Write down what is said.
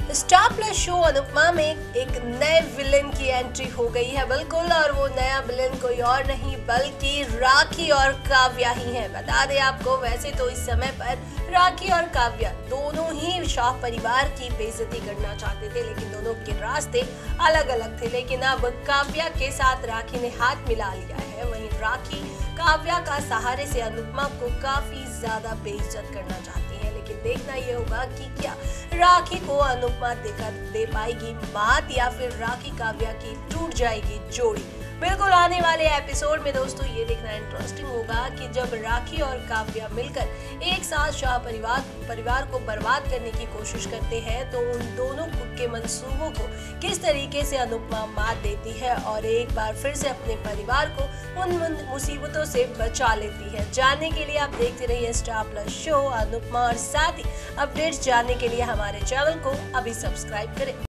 Star plus show Anupama में एक नए विलेन की एंट्री हो गई है बिल्कुल, और वो नया विलेन कोई और नहीं बल्कि राखी और काव्या ही है। बता दें आपको, वैसे तो इस समय पर राखी और काव्या दोनों ही शाह परिवार की बेइज्जती करना चाहते थे, लेकिन दोनों के रास्ते अलग अलग थे। लेकिन अब काव्या के साथ राखी ने हाथ मिला लिया है। वहीं राखी काव्या का सहारे से अनुपमा को काफी ज्यादा बेइज्जत करना चाहती है। लेकिन देखना ये होगा कि क्या राखी को अनुपमा दे पाएगी मात, या फिर राखी काव्या की टूट जाएगी जोड़ी। बिल्कुल आने वाले एपिसोड में दोस्तों ये देखना इंटरेस्टिंग होगा कि जब राखी और काव्या मिलकर एक साथ शाह परिवार को बर्बाद करने की कोशिश करते हैं, तो उन दोनों के मंसूबों को किस तरीके से अनुपमा मात देती है और एक बार फिर से अपने परिवार को उन मुसीबतों से बचा लेती है। जानने के लिए आप देखते रहिए स्टार प्लस शो अनुपमा, और साथ ही अपडेट्स जानने के लिए हमारे चैनल को अभी सब्सक्राइब करें।